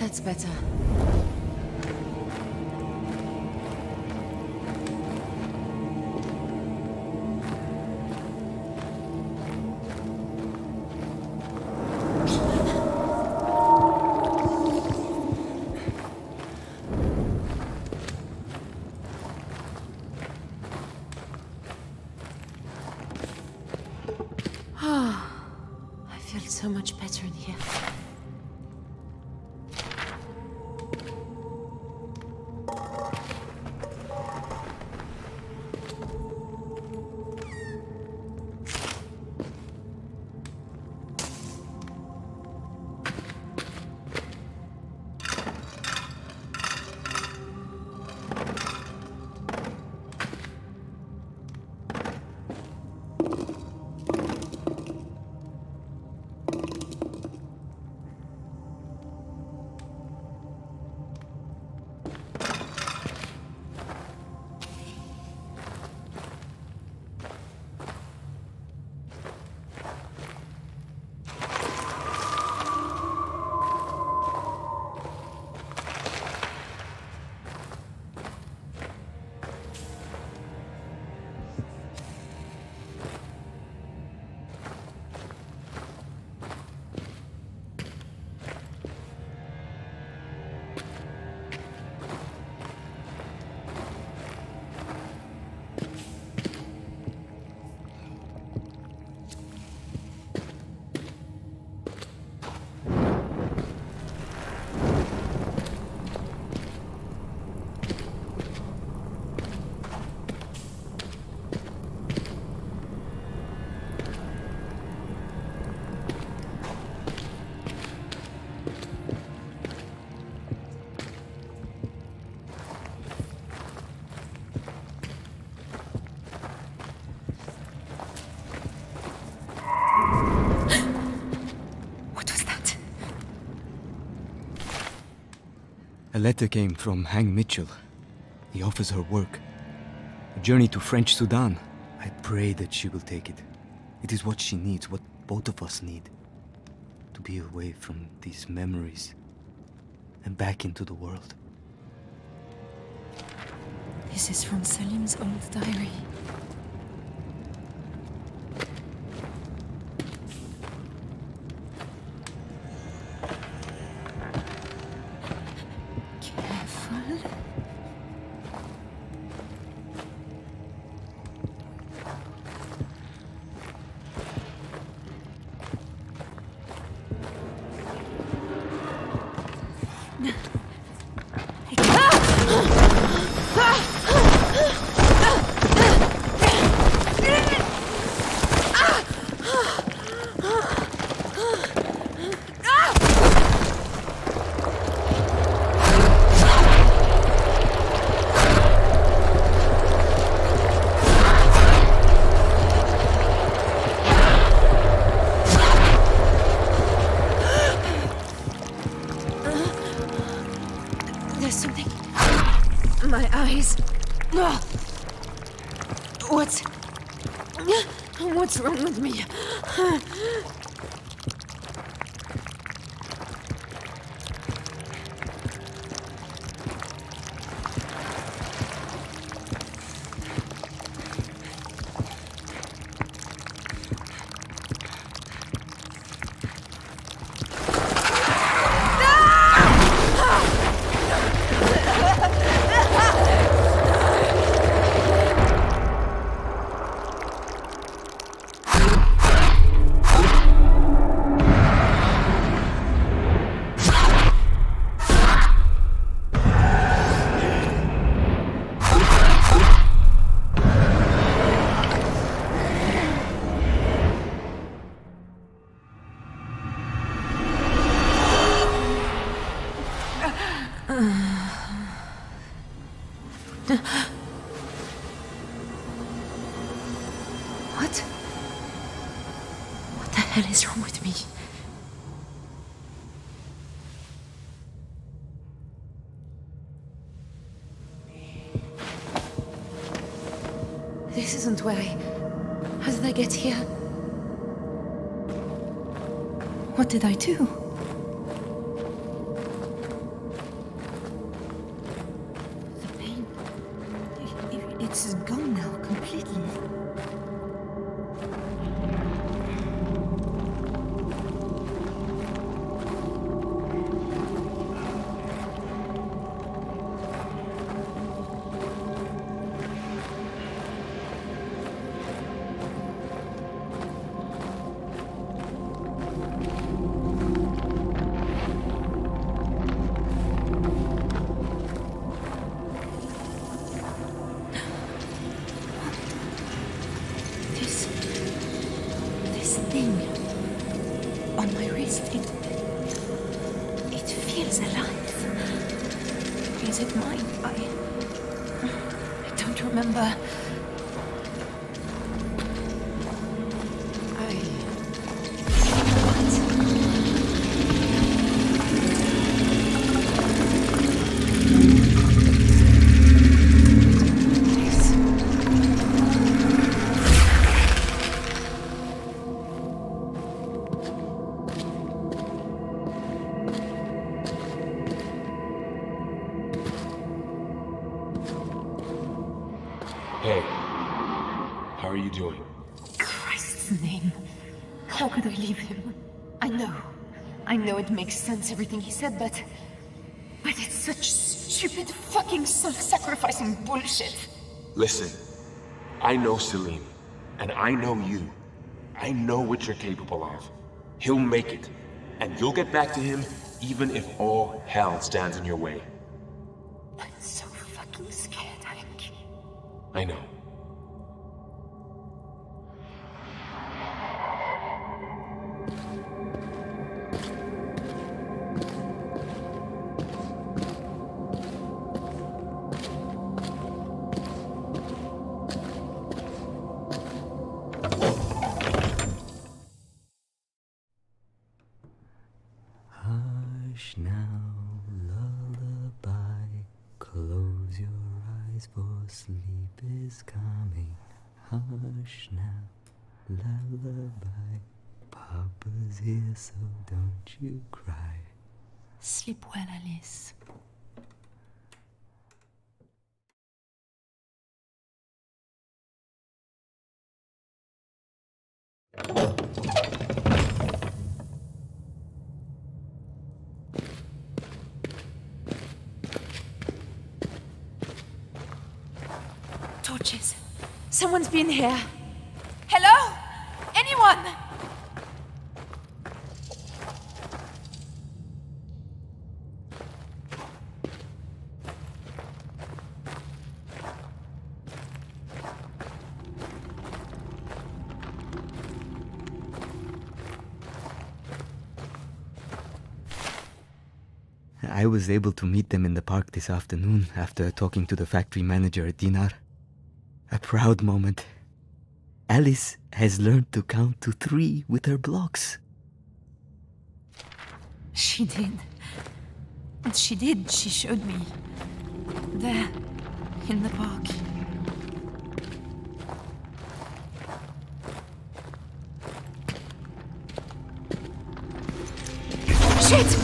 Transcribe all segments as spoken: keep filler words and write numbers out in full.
That's better. So much better in here. A letter came from Hang Mitchell. He offers her work. A journey to French Sudan. I pray that she will take it. It is what she needs, what both of us need. To be away from these memories and back into the world. This is from Salim's old diary. What's... What's wrong with me? What? What the hell is wrong with me? This isn't where I... How did I get here? What did I do? It's gone now, completely. Hey, how are you doing? Christ's name. How could I leave him? I know. I know it makes sense, everything he said, but... But it's such stupid fucking self-sacrificing bullshit. Listen, I know Selim, and I know you. I know what you're capable of. He'll make it, and you'll get back to him even if all hell stands in your way. I'm so fucking scared, Hank. I know. Hush now, lullaby, close your eyes for sleep is coming. Hush now, lullaby, Papa's here so don't you cry. Sleep well, Alice. Torches. Someone's been here. Hello? Anyone? I was able to meet them in the park this afternoon after talking to the factory manager, Dinar. A proud moment. Alice has learned to count to three with her blocks. She did. And she did, she showed me. There, in the park. Shit!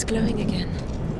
glowing again.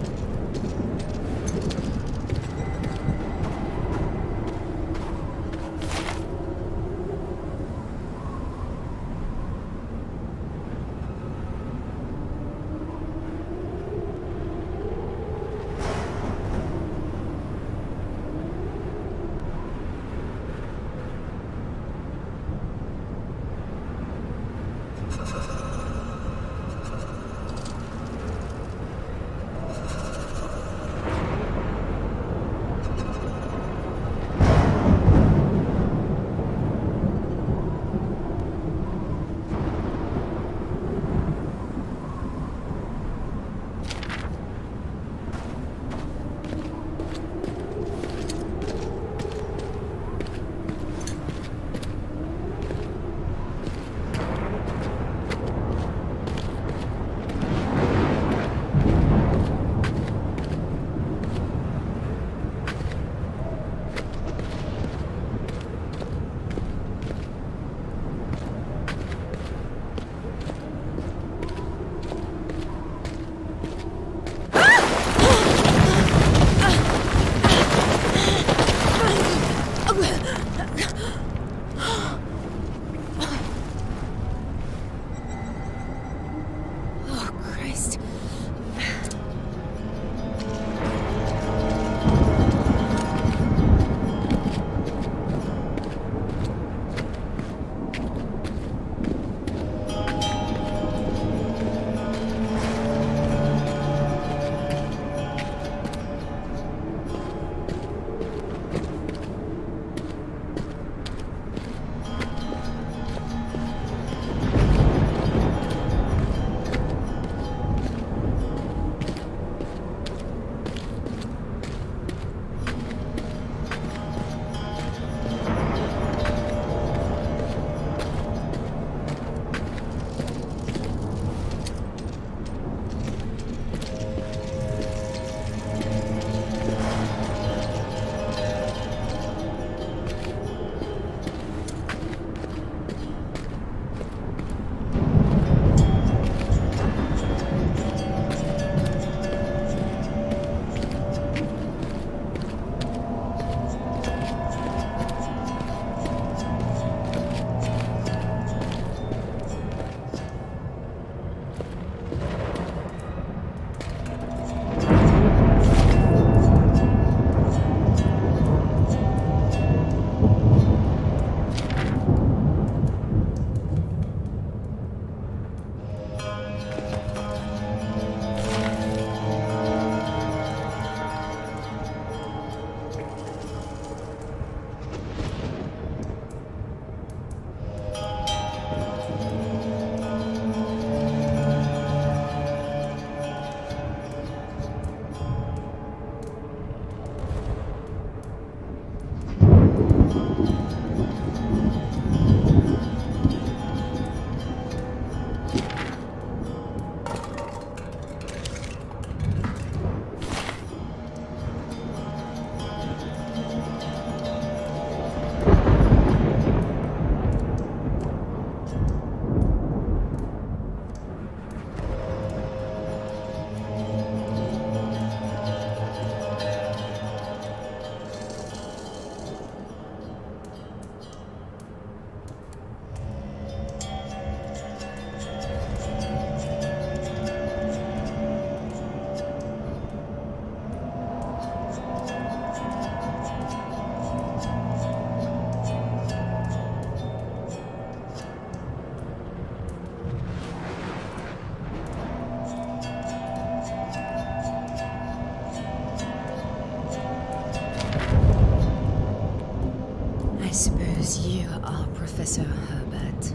Professor Herbert.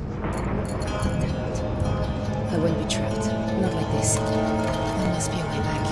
Damn it. I won't be trapped. Not like this. There must be a way back.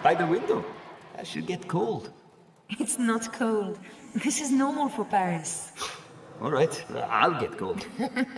by the window. I should get cold. It's not cold. This is normal for Paris. All right, I'll get cold.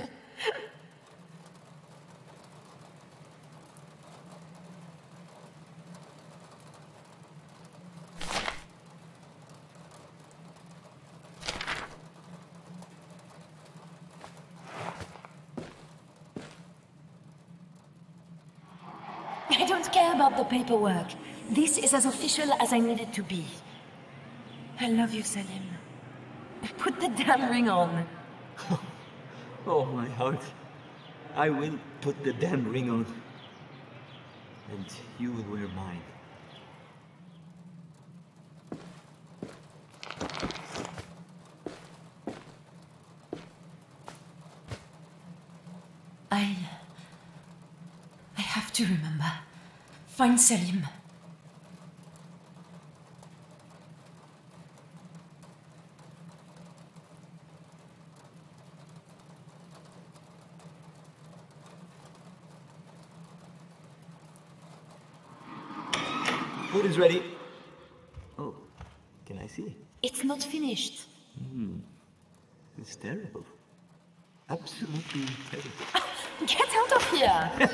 I don't care about the paperwork. This is as official as I need it to be. I love you, Salim. Put the damn ring on. Oh, my heart. I will put the damn ring on. And you will wear mine. I... I have to remember. Find Salim. Food is ready. Oh, can I see? It's not finished. Hmm. It's terrible. Absolutely terrible. Get out of here!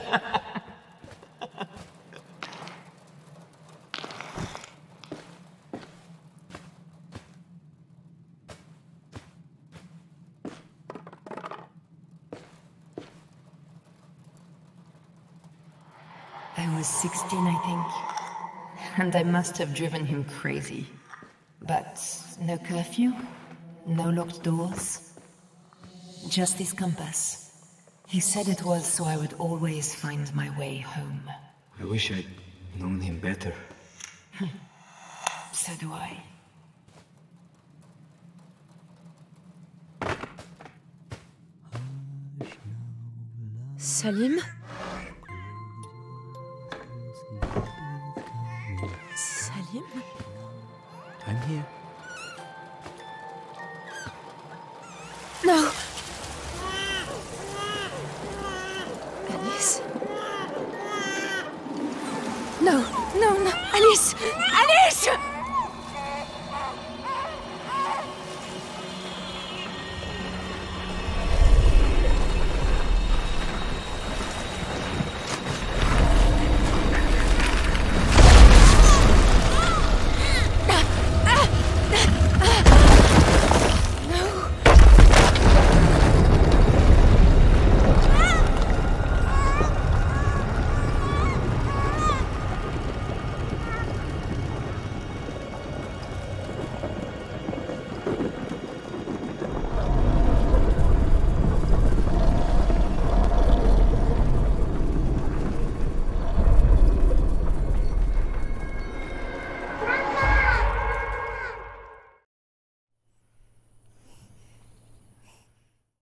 I was sixteen, I think. And I must have driven him crazy. But no curfew, no locked doors. Just this compass. He said it was so I would always find my way home. I wish I'd known him better. So do I. Salim? Salim? I'm here.